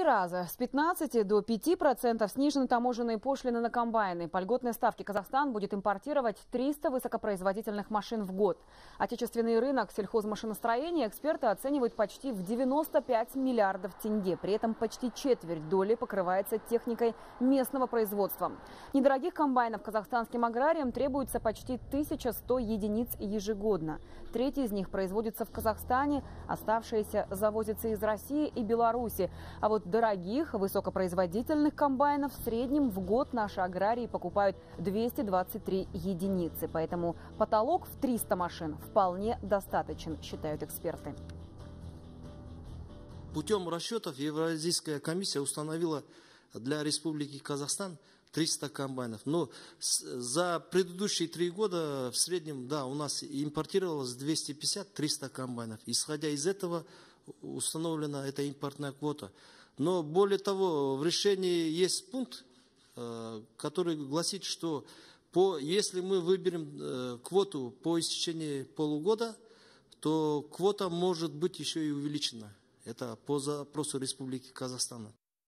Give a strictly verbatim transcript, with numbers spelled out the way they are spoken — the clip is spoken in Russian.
раза. С пятнадцати до пяти процентов снижены таможенные пошлины на комбайны. По льготной ставке Казахстан будет импортировать триста высокопроизводительных машин в год. Отечественный рынок сельхозмашиностроения эксперты оценивают почти в девяносто пять миллиардов тенге. При этом почти четверть доли покрывается техникой местного производства. Недорогих комбайнов казахстанским аграриям требуется почти тысяча сто единиц ежегодно. Треть из них производится в Казахстане, оставшиеся завозятся из России и Беларуси. А вот дорогих, высокопроизводительных комбайнов в среднем в год наши аграрии покупают двести двадцать три единицы. Поэтому потолок в триста машин вполне достаточен, считают эксперты. Путем расчетов Евразийская комиссия установила для Республики Казахстан триста комбайнов. Но за предыдущие три года в среднем, да, у нас импортировалось двести пятьдесят — триста комбайнов. Исходя из этого установлена эта импортная квота. Но более того, в решении есть пункт, который гласит, что по, если мы выберем квоту по истечении полугода, то квота может быть еще и увеличена. Это по запросу Республики Казахстан.